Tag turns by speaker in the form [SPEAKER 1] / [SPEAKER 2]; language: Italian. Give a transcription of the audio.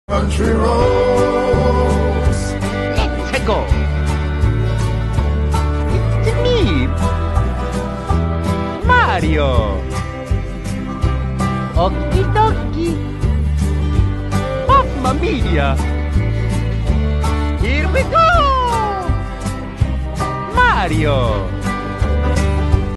[SPEAKER 1] Country roads.
[SPEAKER 2] Let's go. It's me, Mario. Okie dokie. Mamma mia. Here we go. Mario.